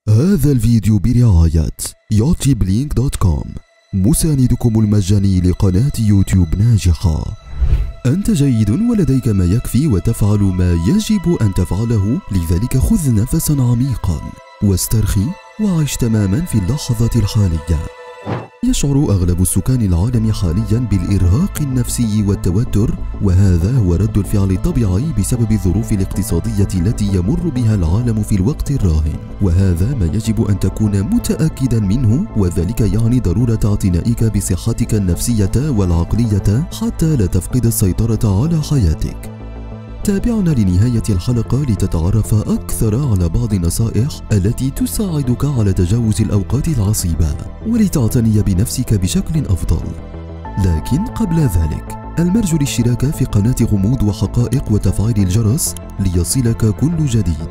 هذا الفيديو برعاية yachtyblink.com، مساندكم المجاني لقناة يوتيوب ناجحة. أنت جيد ولديك ما يكفي وتفعل ما يجب أن تفعله، لذلك خذ نفسا عميقا واسترخي وعيش تماما في اللحظة الحالية. يشعر أغلب السكان العالم حاليا بالإرهاق النفسي والتوتر، وهذا هو رد الفعل الطبيعي بسبب الظروف الاقتصادية التي يمر بها العالم في الوقت الراهن، وهذا ما يجب أن تكون متأكدا منه، وذلك يعني ضرورة اعتنائك بصحتك النفسية والعقلية حتى لا تفقد السيطرة على حياتك. تابعنا لنهاية الحلقة لتتعرف أكثر على بعض النصائح التي تساعدك على تجاوز الأوقات العصيبة ولتعتني بنفسك بشكل أفضل. لكن قبل ذلك المرجو الاشتراك في قناة غموض وحقائق وتفعيل الجرس ليصلك كل جديد.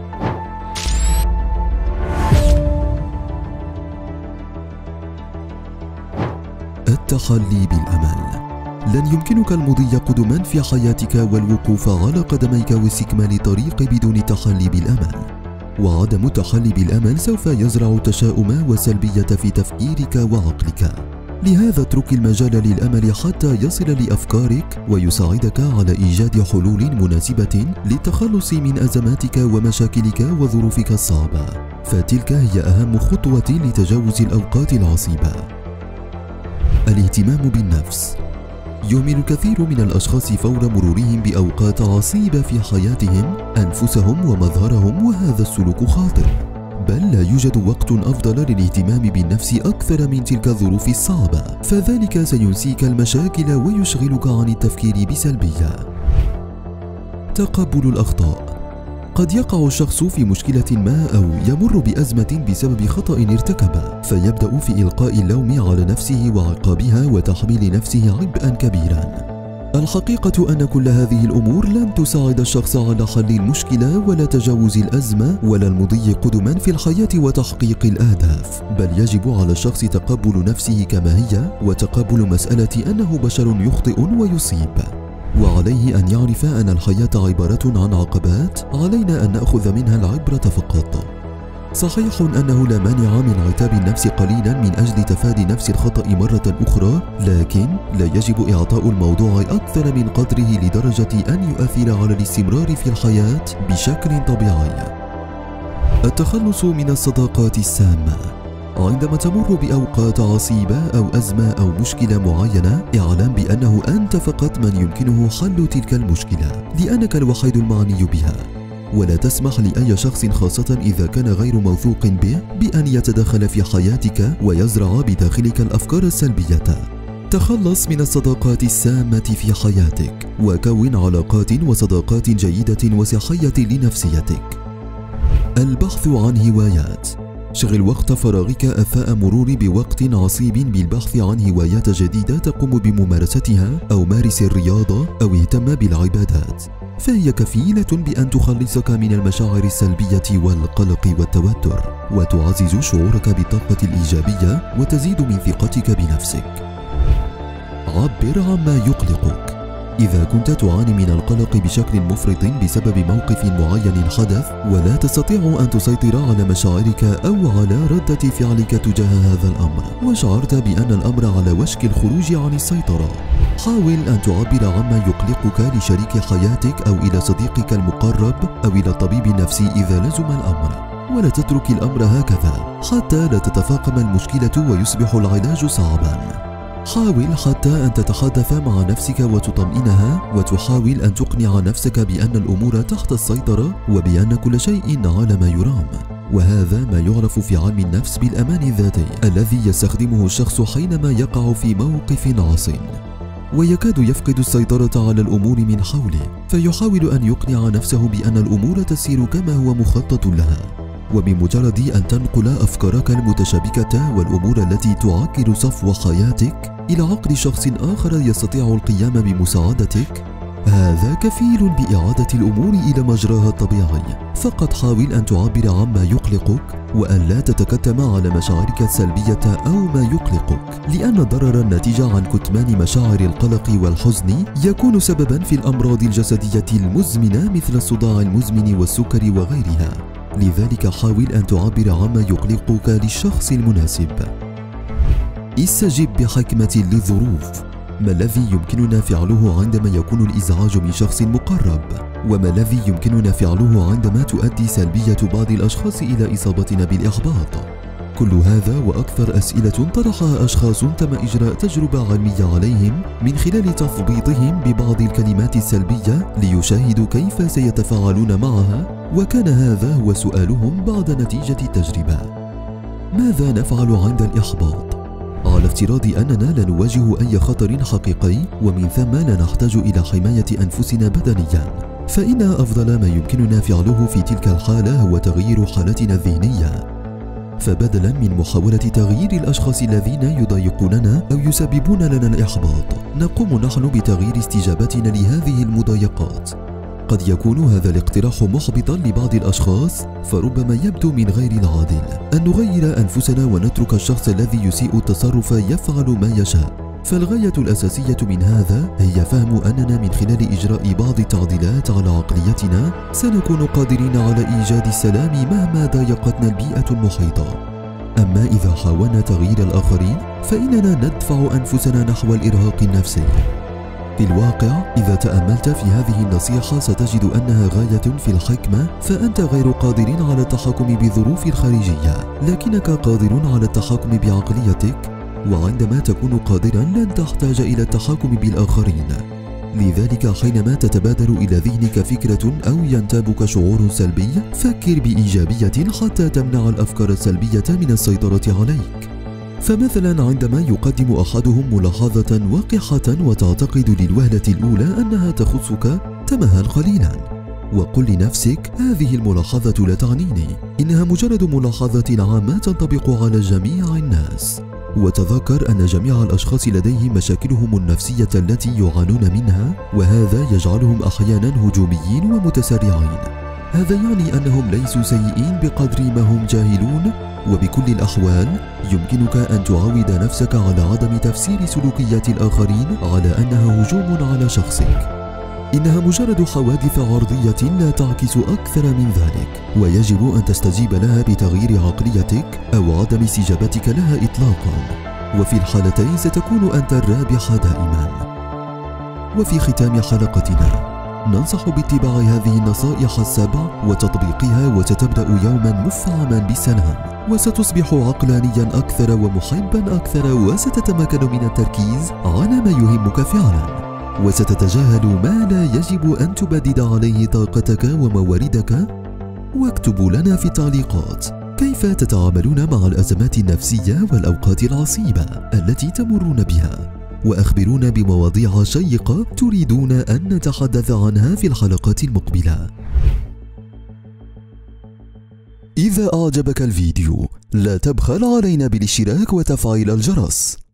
التحلي بالأمل. لن يمكنك المضي قدما في حياتك والوقوف على قدميك واستكمال الطريق بدون التحلي بالأمل، وعدم التحلي بالأمل سوف يزرع التشاؤم والسلبية في تفكيرك وعقلك. لهذا اترك المجال للأمل حتى يصل لأفكارك ويساعدك على إيجاد حلول مناسبة للتخلص من أزماتك ومشاكلك وظروفك الصعبة، فتلك هي أهم خطوة لتجاوز الأوقات العصيبة. الاهتمام بالنفس. يهمل الكثير من الأشخاص فور مرورهم بأوقات عصيبة في حياتهم أنفسهم ومظهرهم، وهذا السلوك خاطئ، بل لا يوجد وقت أفضل للاهتمام بالنفس أكثر من تلك الظروف الصعبة، فذلك سينسيك المشاكل ويشغلك عن التفكير بسلبية. تقبل الأخطاء. قد يقع الشخص في مشكلة ما أو يمر بأزمة بسبب خطأ ارتكبه، فيبدأ في إلقاء اللوم على نفسه وعقابها وتحميل نفسه عبئا كبيرا. الحقيقة أن كل هذه الأمور لن تساعد الشخص على حل المشكلة ولا تجاوز الأزمة ولا المضي قدما في الحياة وتحقيق الأهداف، بل يجب على الشخص تقبل نفسه كما هي وتقبل مسألة أنه بشر يخطئ ويصيب، وعليه أن يعرف أن الحياة عبارة عن عقبات علينا أن نأخذ منها العبرة فقط. صحيح أنه لا مانع من عتاب النفس قليلا من أجل تفادي نفس الخطأ مرة أخرى، لكن لا يجب إعطاء الموضوع أكثر من قدره لدرجة أن يؤثر على الاستمرار في الحياة بشكل طبيعي. التخلص من الصداقات السامة. عندما تمر بأوقات عصيبة أو أزمة أو مشكلة معينة، اعلم بأنه أنت فقط من يمكنه حل تلك المشكلة، لأنك الوحيد المعني بها، ولا تسمح لأي شخص خاصة إذا كان غير موثوق به بأن يتدخل في حياتك ويزرع بداخلك الأفكار السلبية. تخلص من الصداقات السامة في حياتك وكون علاقات وصداقات جيدة وصحية لنفسيتك. البحث عن هوايات. شغل وقت فراغك أثناء مرور بوقت عصيب بالبحث عن هوايات جديدة تقوم بممارستها، أو مارس الرياضة أو اهتم بالعبادات، فهي كفيلة بأن تخلصك من المشاعر السلبية والقلق والتوتر، وتعزز شعورك بالطاقة الإيجابية وتزيد من ثقتك بنفسك. عبر عما يقلقك. إذا كنت تعاني من القلق بشكل مفرط بسبب موقف معين حدث ولا تستطيع أن تسيطر على مشاعرك أو على ردة فعلك تجاه هذا الأمر، وشعرت بأن الأمر على وشك الخروج عن السيطرة، حاول أن تعبر عما يقلقك لشريك حياتك أو إلى صديقك المقرب أو إلى الطبيب النفسي إذا لزم الأمر، ولا تترك الأمر هكذا حتى لا تتفاقم المشكلة ويصبح العلاج صعبا. حاول حتى أن تتحدث مع نفسك وتطمئنها، وتحاول أن تقنع نفسك بأن الأمور تحت السيطرة وبأن كل شيء على ما يرام، وهذا ما يعرف في علم النفس بالأمان الذاتي الذي يستخدمه الشخص حينما يقع في موقف عاص ويكاد يفقد السيطرة على الأمور من حوله، فيحاول أن يقنع نفسه بأن الأمور تسير كما هو مخطط لها، وبمجرد أن تنقل أفكارك المتشابكة والأمور التي تعكر صفو حياتك إلى عقل شخص آخر يستطيع القيام بمساعدتك، هذا كفيل بإعادة الأمور إلى مجراها الطبيعي. فقط حاول أن تعبر عما يقلقك وأن لا تتكتم على مشاعرك السلبية أو ما يقلقك، لأن الضرر الناتج عن كتمان مشاعر القلق والحزن يكون سببا في الأمراض الجسدية المزمنة مثل الصداع المزمن والسكر وغيرها. لذلك حاول أن تعبر عما يقلقك للشخص المناسب. استجب بحكمة للظروف. ما الذي يمكننا فعله عندما يكون الإزعاج من شخص مقرب؟ وما الذي يمكننا فعله عندما تؤدي سلبية بعض الأشخاص إلى إصابتنا بالإحباط؟ كل هذا وأكثر أسئلة طرحها أشخاص تم إجراء تجربة علمية عليهم من خلال تثبيطهم ببعض الكلمات السلبية ليشاهدوا كيف سيتفاعلون معها، وكان هذا هو سؤالهم بعد نتيجة التجربة: ماذا نفعل عند الإحباط؟ على افتراض أننا لا نواجه أي خطر حقيقي ومن ثم لا نحتاج إلى حماية أنفسنا بدنيا، فإن أفضل ما يمكننا فعله في تلك الحالة هو تغيير حالتنا الذهنية. فبدلا من محاولة تغيير الأشخاص الذين يضايقوننا أو يسببون لنا الإحباط، نقوم نحن بتغيير استجابتنا لهذه المضايقات. قد يكون هذا الاقتراح محبطا لبعض الأشخاص، فربما يبدو من غير العادل أن نغير أنفسنا ونترك الشخص الذي يسيء التصرف يفعل ما يشاء. فالغاية الأساسية من هذا هي فهم أننا من خلال إجراء بعض التعديلات على عقليتنا سنكون قادرين على إيجاد السلام مهما ضايقتنا البيئة المحيطة. أما إذا حاولنا تغيير الآخرين فإننا ندفع أنفسنا نحو الإرهاق النفسي. في الواقع إذا تأملت في هذه النصيحة ستجد أنها غاية في الحكمة، فأنت غير قادر على التحكم بالظروف الخارجية، لكنك قادر على التحكم بعقليتك، وعندما تكون قادرا لن تحتاج إلى التحكم بالآخرين. لذلك حينما تتبادر إلى ذهنك فكرة أو ينتابك شعور سلبي، فكر بإيجابية حتى تمنع الأفكار السلبية من السيطرة عليك. فمثلا عندما يقدم أحدهم ملاحظة وقحة وتعتقد للوهلة الأولى أنها تخصك، تمهل قليلا وقل لنفسك: هذه الملاحظة لا تعنيني، إنها مجرد ملاحظة عامة تنطبق على جميع الناس. وتذكر أن جميع الأشخاص لديهم مشاكلهم النفسية التي يعانون منها، وهذا يجعلهم أحيانا هجوميين ومتسرعين. هذا يعني أنهم ليسوا سيئين بقدر ما هم جاهلون. وبكل الأحوال يمكنك أن تعود نفسك على عدم تفسير سلوكيات الآخرين على أنها هجوم على شخصك. إنها مجرد حوادث عرضية لا تعكس أكثر من ذلك، ويجب أن تستجيب لها بتغيير عقليتك أو عدم استجابتك لها إطلاقا، وفي الحالتين ستكون أنت الرابح دائما. وفي ختام حلقتنا ننصح باتباع هذه النصائح ال7 وتطبيقها، وستبدأ يوما مفعما بالسلام، وستصبح عقلانيا أكثر ومحبا أكثر، وستتمكن من التركيز على ما يهمك فعلا، وستتجاهل ما لا يجب أن تبدد عليه طاقتك ومواردك. واكتبوا لنا في التعليقات كيف تتعاملون مع الأزمات النفسية والأوقات العصيبة التي تمرون بها، وأخبرونا بمواضيع شيقة تريدون أن نتحدث عنها في الحلقات المقبلة. إذا أعجبك الفيديو لا تبخل علينا بالاشتراك وتفعيل الجرس.